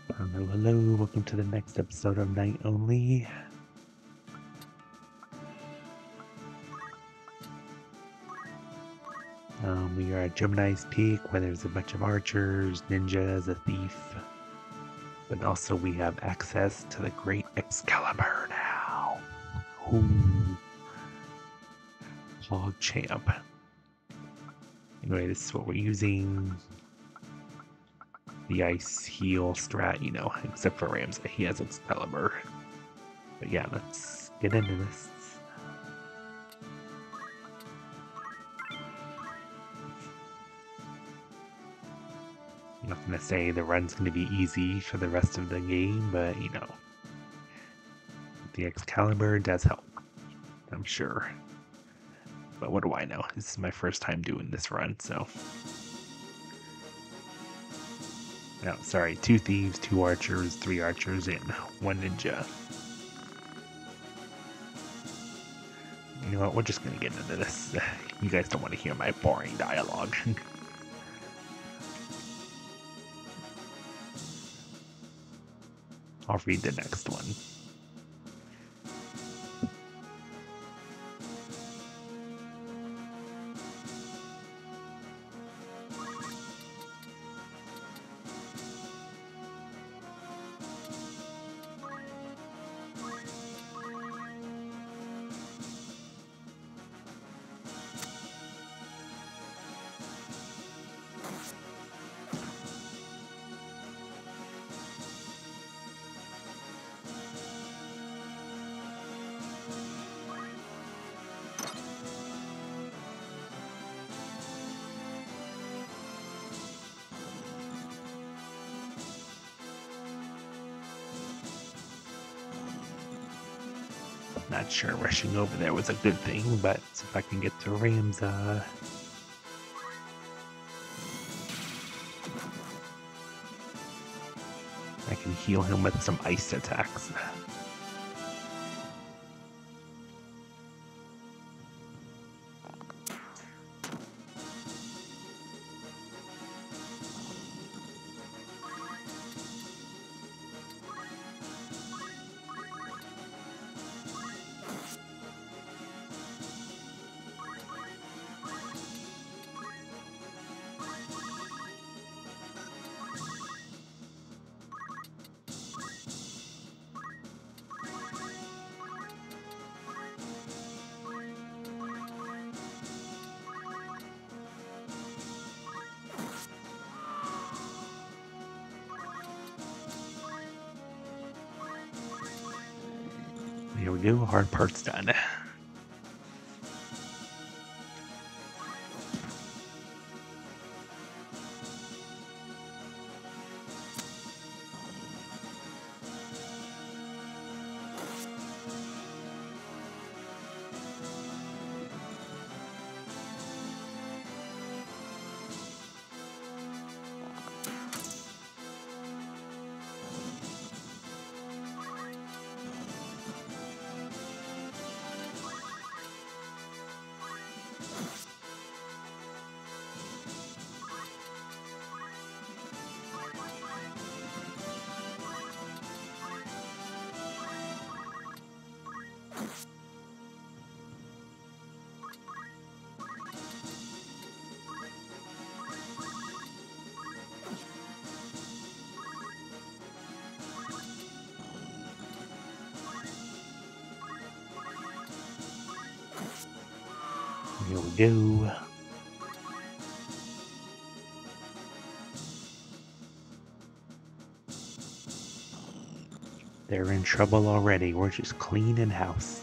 Hello, hello, welcome to the next episode of Night Only. We are at Germinas Peak where there's a bunch of archers, ninjas, a thief, but also we have access to the great Excalibur now. Ooh. POGGGG. Anyway, this is what we're using. The ice heal strat, except for Ramsay, he has Excalibur. But yeah, let's get into this. I'm not gonna say the run's gonna be easy for the rest of the game, but the Excalibur does help, I'm sure. But what do I know? This is my first time doing this run, so. No, sorry, 2 thieves, 2 archers, 3 archers, and 1 ninja. You know what? We're just gonna get into this. You guys don't want to hear my boring dialogue. I'll read the next one. Not sure rushing over there was a good thing, but if I can get to Rams, I can heal him with some ice attacks. Here we go, hard part's done. Here we go. They're in trouble already. We're just cleaning house.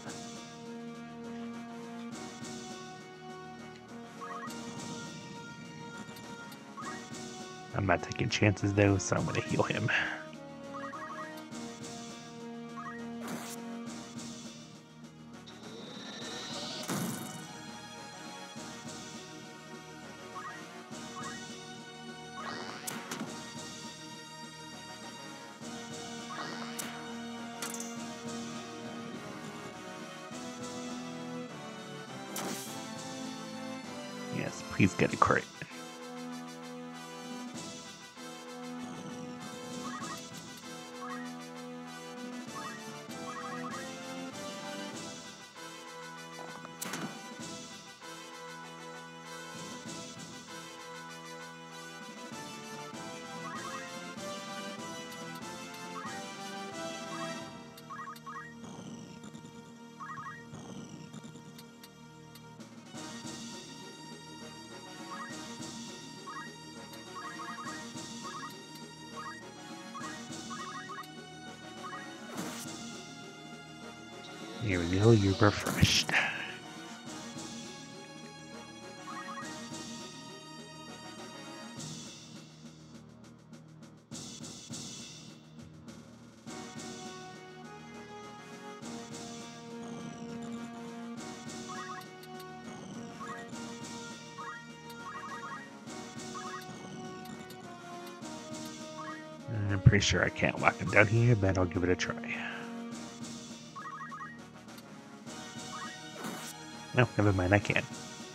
I'm not taking chances though, so I'm gonna heal him. Yes, please get a crit. Here we go, you're refreshed. I'm pretty sure I can't lock him down here, but I'll give it a try. No, never mind, I can.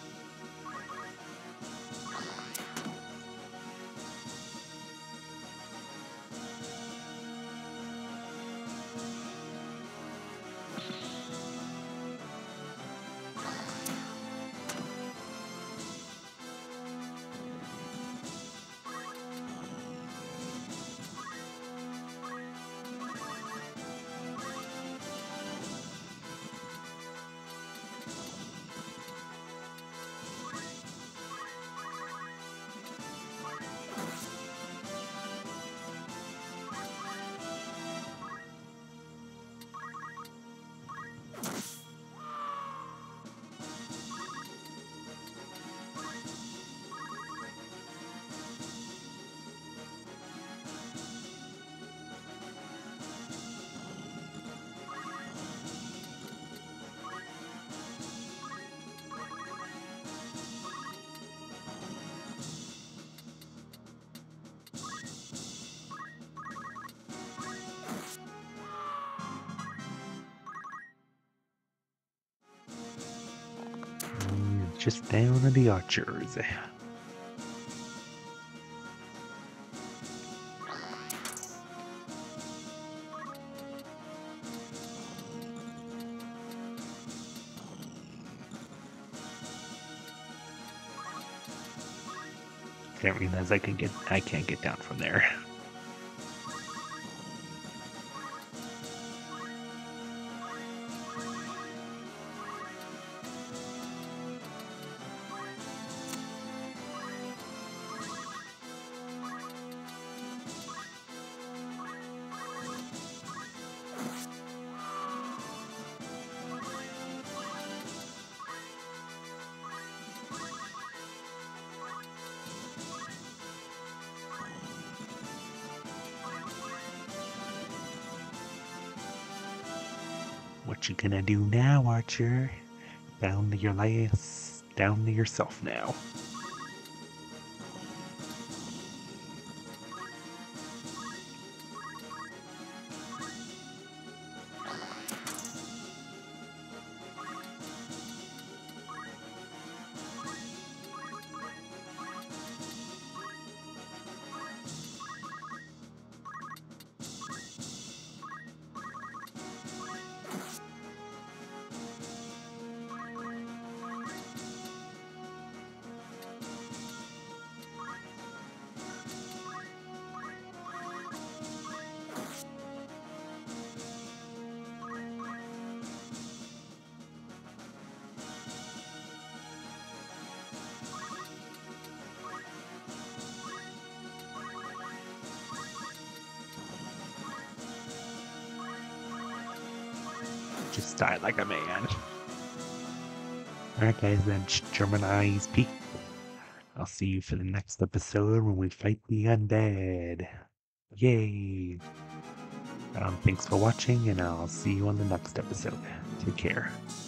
Just down to the archers. Didn't realize I can't get down from there. What you gonna do now, Archer? Down to yourself now. Just die like a man. Alright guys, that's Germinas Peak. I'll see you for the next episode when we fight the undead. Yay! Thanks for watching, and I'll see you on the next episode. Take care.